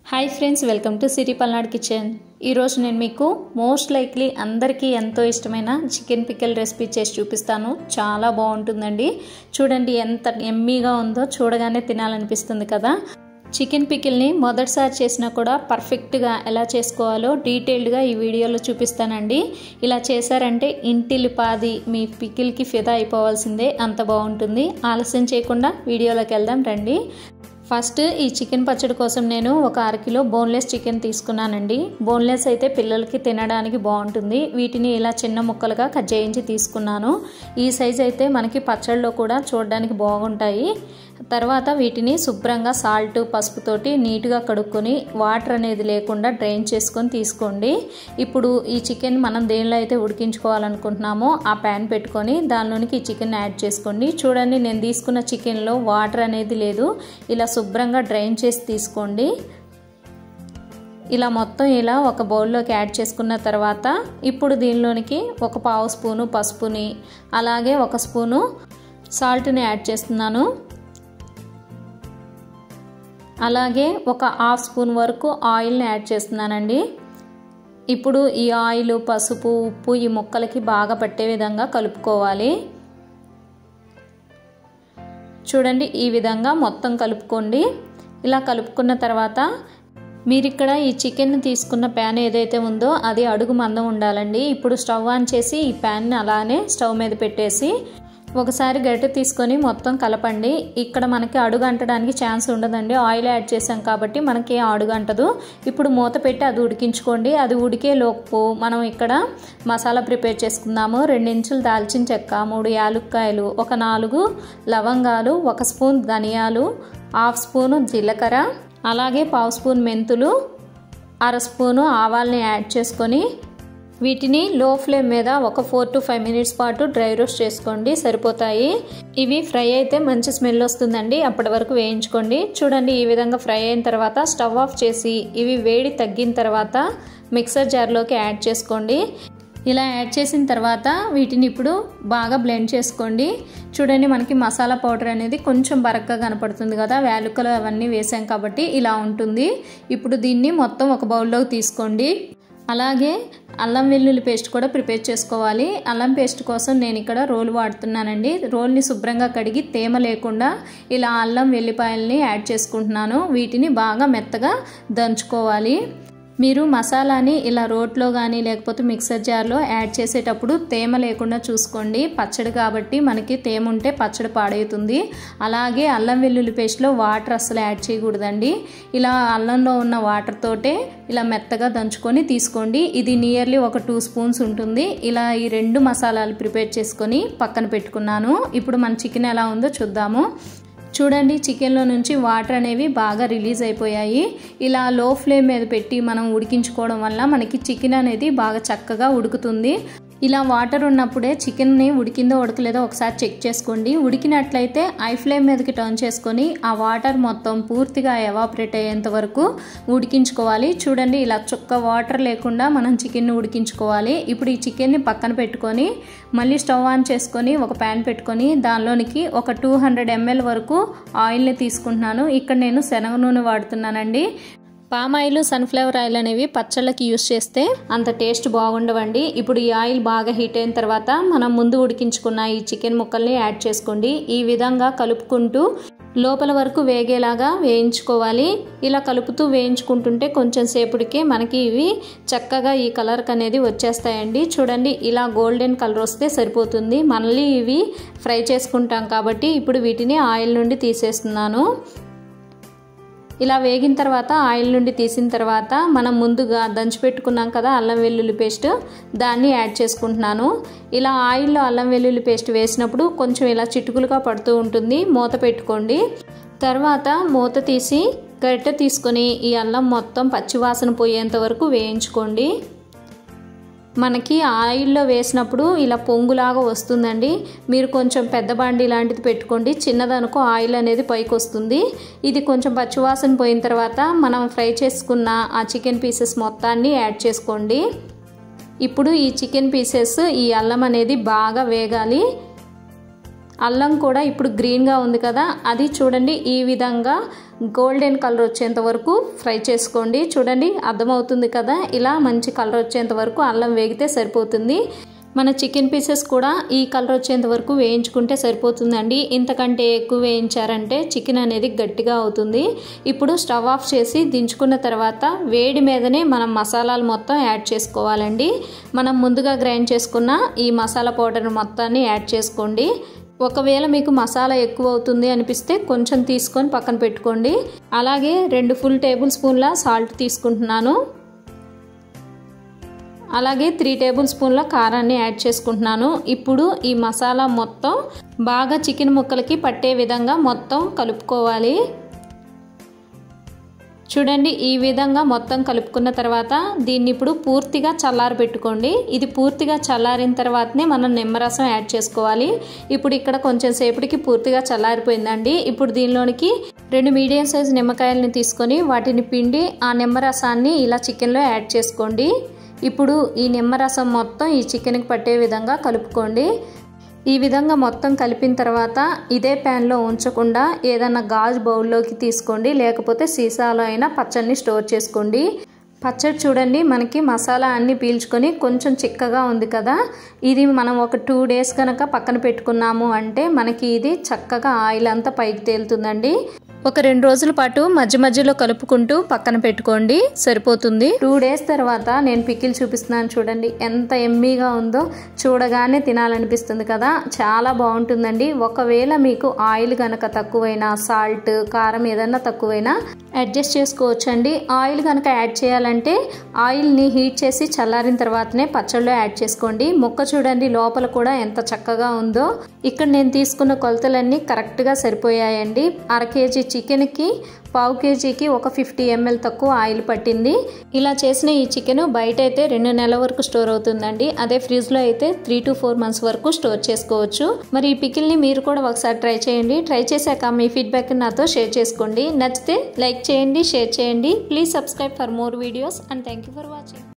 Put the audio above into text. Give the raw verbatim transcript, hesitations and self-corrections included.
Hi friends, welcome to Siri Palnadu kitchen. ఈరోజు నేను మీకు మోస్ట్ లైక్లీ అందరికీ ఎంతో ఇష్టమైన చికెన్ పికిల్ రెసిపీ చేసి చూపిస్తాను. చాలా బాగుంటుందండి. చూడండి ఎంత ఎమ్మీగా ఉందో, చూడగానే తినాలనిపిస్తుంది కదా. చికెన్ పికిల్ని మొదటిసారి చేసినా కూడా పర్ఫెక్ట్గా ఎలా చేసుకోవాలో డీటెయిల్డ్గా ఈ వీడియోలో చూపిస్తానండి. ఇలా చేశారంటే ఇంటిల్లిపాది మీ పికిల్కి ఫిదా అయిపోవాల్సిందే, అంత బాగుంటుంది. ఆలస్యం చేయకుండా వీడియోలోకి వెళ్దాం రండి. ఫస్ట్ ఈ చికెన్ పచ్చడి కోసం నేను ఒక అరకిలో బోన్లెస్ చికెన్ తీసుకున్నానండి. బోన్లెస్ అయితే పిల్లలకి తినడానికి బాగుంటుంది. వీటిని ఇలా చిన్న ముక్కలుగా కట్ చేయించి తీసుకున్నాను. ఈ సైజ్ అయితే మనకి పచ్చడిలో కూడా చూడడానికి బాగుంటాయి. తర్వాత వీటిని శుభ్రంగా సాల్ట్ పసుపుతోటి నీట్గా కడుక్కొని వాటర్ అనేది లేకుండా డ్రైన్ చేసుకొని తీసుకోండి. ఇప్పుడు ఈ చికెన్ మనం దేనిలో అయితే ఉడికించుకోవాలనుకుంటున్నామో ఆ ప్యాన్ పెట్టుకొని దానిలోనికి ఈ చికెన్ యాడ్ చేసుకోండి. చూడండి, నేను తీసుకున్న చికెన్లో వాటర్ అనేది లేదు. ఇలా శుభ్రంగా డ్రైన్ చేసి తీసుకోండి. ఇలా మొత్తం ఇలా ఒక బౌల్లోకి యాడ్ చేసుకున్న తర్వాత ఇప్పుడు దీనిలోనికి ఒక పావు స్పూను పసుపుని అలాగే ఒక స్పూను సాల్ట్ని యాడ్ చేస్తున్నాను. అలాగే ఒక హాఫ్ స్పూన్ వరకు ఆయిల్ని యాడ్ చేస్తున్నానండి. ఇప్పుడు ఈ ఆయిల్, పసుపు, ఉప్పు ఈ ముక్కలకి బాగా పట్టే విధంగా కలుపుకోవాలి. చూడండి, ఈ విధంగా మొత్తం కలుపుకోండి. ఇలా కలుపుకున్న తర్వాత మీరు ఇక్కడ ఈ చికెన్ తీసుకున్న ప్యాన్ ఏదైతే ఉందో అది అడుగు మందం ఉండాలండి. ఇప్పుడు స్టవ్ ఆన్ చేసి ఈ ప్యాన్ని అలానే స్టవ్ మీద పెట్టేసి ఒకసారి గరిటె తీసుకొని మొత్తం కలపండి. ఇక్కడ మనకి అడుగు అంటడానికి ఛాన్స్ ఉండదండి. ఆయిల్ యాడ్ చేసాం కాబట్టి మనకి అడుగు అంటదు. ఇప్పుడు మూత పెట్టి అది ఉడికించుకోండి. అది ఉడికే లోపు మనం ఇక్కడ మసాలా ప్రిపేర్ చేసుకుందాము. రెండు ఇంచులు దాల్చిన చెక్క, మూడు యాలుక్కాయలు, ఒక నాలుగు లవంగాలు, ఒక స్పూన్ ధనియాలు, హాఫ్ స్పూను జీలకర్ర, అలాగే పావు స్పూన్ మెంతులు, అర స్పూను ఆవాల్ని యాడ్ చేసుకొని వీటిని లో ఫ్లేమ్ మీద ఒక ఫోర్ టు ఫైవ్ మినిట్స్ పాటు డ్రై రోస్ట్ చేసుకోండి, సరిపోతాయి. ఇవి ఫ్రై అయితే మంచి స్మెల్ వస్తుందండి, అప్పటి వరకు వేయించుకోండి. చూడండి, ఈ విధంగా ఫ్రై అయిన తర్వాత స్టవ్ ఆఫ్ చేసి ఇవి వేడి తగ్గిన తర్వాత మిక్సర్ జార్లోకి యాడ్ చేసుకోండి. ఇలా యాడ్ చేసిన తర్వాత వీటిని ఇప్పుడు బాగా బ్లెండ్ చేసుకోండి. చూడండి, మనకి మసాలా పౌడర్ అనేది కొంచెం బరకగా కనపడుతుంది కదా, యాలకులు అవన్నీ వేసాం కాబట్టి ఇలా ఉంటుంది. ఇప్పుడు దీన్ని మొత్తం ఒక బౌల్లోకి తీసుకోండి. అలాగే అల్లం వెల్లుల్లి పేస్ట్ కూడా ప్రిపేర్ చేసుకోవాలి. అల్లం పేస్ట్ కోసం నేను ఇక్కడ రోల్ వాడుతున్నానండి. రోల్ని శుభ్రంగా కడిగి తేమ లేకుండా ఇలా అల్లం వెల్లిపాయల్ని యాడ్ చేసుకుంటున్నాను. వీటిని బాగా మెత్తగా దంచుకోవాలి. మీరు మసాలాని ఇలా రోట్లో కానీ లేకపోతే మిక్సర్ జార్లో యాడ్ చేసేటప్పుడు తేమ లేకుండా చూసుకోండి. పచ్చడి కాబట్టి మనకి తేమ ఉంటే పచ్చడి పాడవుతుంది. అలాగే అల్లం వెల్లుల్లి పేస్ట్లో వాటర్ అస్సలు యాడ్ చేయకూడదండి. ఇలా అల్లంలో ఉన్న వాటర్ తోటే ఇలా మెత్తగా దంచుకొని తీసుకోండి. ఇది నియర్లీ ఒక టూ స్పూన్స్ ఉంటుంది. ఇలా ఈ రెండు మసాలాలు ప్రిపేర్ చేసుకొని పక్కన పెట్టుకున్నాను. ఇప్పుడు మన చికెన్ ఎలా ఉందో చూద్దాము. చూడండి, చికెన్లో నుంచి వాటర్ అనేవి బాగా రిలీజ్ అయిపోయాయి. ఇలా లో ఫ్లేమ్ మీద పెట్టి మనం ఉడికించుకోవడం వల్ల మనకి చికెన్ అనేది బాగా చక్కగా ఉడుకుతుంది. ఇలా వాటర్ ఉన్నప్పుడే చికెన్ని ఉడికిందో ఉడకలేదో ఒకసారి చెక్ చేసుకోండి. ఉడికినట్లయితే ఐ ఫ్లేమ్ మీదకి టర్న్ చేసుకొని ఆ వాటర్ మొత్తం పూర్తిగా ఎవాపరేట్ అయ్యేంత వరకు ఉడికించుకోవాలి. చూడండి, ఇలా చుక్క వాటర్ లేకుండా మనం చికెన్ని ఉడికించుకోవాలి. ఇప్పుడు ఈ చికెన్ని పక్కన పెట్టుకొని మళ్ళీ స్టవ్ ఆన్ చేసుకొని ఒక ప్యాన్ పెట్టుకొని దానిలోనికి ఒక టూ హండ్రెడ్ ఎంఎల్ వరకు ఆయిల్ని తీసుకుంటున్నాను. ఇక్కడ నేను శనగ నూనె వాడుతున్నానండి. పామ్ ఆయిల్, సన్ఫ్లవర్ ఆయిల్ అనేవి పచ్చళ్ళకి యూస్ చేస్తే అంత టేస్ట్ బాగుండవండి. ఇప్పుడు ఈ ఆయిల్ బాగా హీట్ అయిన తర్వాత మనం ముందు ఉడికించుకున్న ఈ చికెన్ ముక్కల్ని యాడ్ చేసుకోండి. ఈ విధంగా కలుపుకుంటూ లోపల వరకు వేగేలాగా వేయించుకోవాలి. ఇలా కలుపుతూ వేయించుకుంటుంటే కొంచెం సేపటికే మనకి ఇవి చక్కగా ఈ కలర్ అనేది వచ్చేస్తాయండి. చూడండి, ఇలా గోల్డెన్ కలర్ వస్తే సరిపోతుంది. మళ్ళీ ఇవి ఫ్రై చేసుకుంటాం కాబట్టి ఇప్పుడు వీటిని ఆయిల్ నుండి తీసేస్తున్నాను. ఇలా వేగిన తర్వాత ఆయిల్ నుండి తీసిన తర్వాత మనం ముందుగా దంచి పెట్టుకున్నాం కదా అల్లం వెల్లుల్లి పేస్ట్, దాన్ని యాడ్ చేసుకుంటున్నాను. ఇలా ఆయిల్లో అల్లం వెల్లుల్లి పేస్ట్ వేసినప్పుడు కొంచెం ఇలా చిటుకులుగా పడుతూ ఉంటుంది. మూత పెట్టుకోండి. తర్వాత మూత తీసి గరిటె తీసుకొని ఈ అల్లం మొత్తం పచ్చివాసన పోయేంత వరకు వేయించుకోండి. మనకి ఆయిల్లో వేసినప్పుడు ఇలా పొంగులాగా వస్తుందండి. మీరు కొంచెం పెద్ద బాండి లాంటిది పెట్టుకోండి, చిన్నదనుకో ఆయిల్ అనేది పైకి వస్తుంది. ఇది కొంచెం పచ్చివాసన పోయిన తర్వాత మనం ఫ్రై చేసుకున్న ఆ చికెన్ పీసెస్ మొత్తాన్ని యాడ్ చేసుకోండి. ఇప్పుడు ఈ చికెన్ పీసెస్ ఈ అల్లం అనేది బాగా వేగాలి. అల్లం కూడా ఇప్పుడు గ్రీన్గా ఉంది కదా, అది చూడండి ఈ విధంగా గోల్డెన్ కలర్ వచ్చేంత వరకు ఫ్రై చేసుకోండి. చూడండి అర్థమవుతుంది కదా, ఇలా మంచి కలర్ వచ్చేంత వరకు అల్లం వేగితే సరిపోతుంది. మన చికెన్ పీసెస్ కూడా ఈ కలర్ వచ్చేంత వరకు వేయించుకుంటే సరిపోతుందండి. ఇంతకంటే ఎక్కువ వేయించారంటే చికెన్ అనేది గట్టిగా అవుతుంది. ఇప్పుడు స్టవ్ ఆఫ్ చేసి దించుకున్న తర్వాత వేడి మీదనే మనం మసాలాలు మొత్తం యాడ్ చేసుకోవాలండి. మనం ముందుగా గ్రైండ్ చేసుకున్న ఈ మసాలా పౌడర్ మొత్తాన్ని యాడ్ చేసుకోండి. ఒకవేళ మీకు మసాలా ఎక్కువ అవుతుంది అనిపిస్తే కొంచెం తీసుకొని పక్కన పెట్టుకోండి. అలాగే రెండు ఫుల్ టేబుల్ స్పూన్ల సాల్ట్ తీసుకుంటున్నాను. అలాగే త్రీ టేబుల్ స్పూన్ల కారాన్ని యాడ్ చేసుకుంటున్నాను. ఇప్పుడు ఈ మసాలా మొత్తం బాగా చికెన్ ముక్కలకి పట్టే విధంగా మొత్తం కలుపుకోవాలి. చూడండి ఈ విధంగా మొత్తం కలుపుకున్న తర్వాత దీన్ని ఇప్పుడు పూర్తిగా చల్లారి పెట్టుకోండి. ఇది పూర్తిగా చల్లారిన తర్వాతనే మనం నిమ్మరసం యాడ్ చేసుకోవాలి. ఇప్పుడు ఇక్కడ కొంచెం సేపటికి పూర్తిగా చల్లారిపోయిందండి. ఇప్పుడు దీనిలోనికి రెండు మీడియం సైజ్ నిమ్మకాయలని తీసుకొని వాటిని పిండి ఆ నిమ్మరసాన్ని ఇలా చికెన్లో యాడ్ చేసుకోండి. ఇప్పుడు ఈ నిమ్మరసం మొత్తం ఈ చికెన్కి పట్టే విధంగా కలుపుకోండి. ఈ విధంగా మొత్తం కలిపిన తర్వాత ఇదే ప్యాన్లో ఉంచకుండా ఏదైనా గాజు బౌల్లోకి తీసుకోండి, లేకపోతే సీసాలో అయినా పచ్చడిని స్టోర్ చేసుకోండి. పచ్చడి చూడండి మనకి మసాలా అన్నీ పీల్చుకొని కొంచెం చిక్కగా ఉంది కదా, ఇది మనం ఒక టూ డేస్ కనుక పక్కన పెట్టుకున్నాము అంటే మనకి ఇది చక్కగా ఆయిల్ అంతా పైకి తేలుతుందండి. ఒక రెండు రోజుల పాటు మధ్య మధ్యలో కలుపుకుంటూ పక్కన పెట్టుకోండి, సరిపోతుంది. టూ డేస్ తర్వాత నేను పికిల్ చూపిస్తున్నాను చూడండి, ఎంత ఎమ్మీగా ఉందో, చూడగానే తినాలనిపిస్తుంది కదా, చాలా బాగుంటుందండి. ఒకవేళ మీకు ఆయిల్ కనుక తక్కువైనా, సాల్ట్ కారం ఏదన్నా తక్కువైనా అడ్జస్ట్ చేసుకోవచ్చండి. ఆయిల్ కనుక యాడ్ చేయాలంటే ఆయిల్ని హీట్ చేసి చల్లారిన తర్వాతనే పచ్చళ్ళలో యాడ్ చేసుకోండి. ముక్క చూడండి లోపల కూడా ఎంత చక్కగా ఉందో. ఇక్కడ నేను తీసుకున్న కొలతలన్నీ కరెక్ట్గా సరిపోయాయండి. అర కేజీ చికెన్కి పావు కేజీకి ఒక ఫిఫ్టీ ఎంఎల్ తక్కువ ఆయిల్ పట్టింది. ఇలా చేసిన ఈ చికెన్ బయట అయితే రెండు నెలల వరకు స్టోర్ అవుతుందండి. అదే ఫ్రిడ్జ్లో అయితే త్రీ టు ఫోర్ మంత్స్ వరకు స్టోర్ చేసుకోవచ్చు. మరి ఈ పికిల్ని మీరు కూడా ఒకసారి ట్రై చేయండి. ట్రై చేశాక మీ ఫీడ్బ్యాక్ నాతో షేర్ చేసుకోండి. నచ్చితే లైక్ చేయండి, షేర్ చేయండి. Please subscribe for more videos and thank you for watching.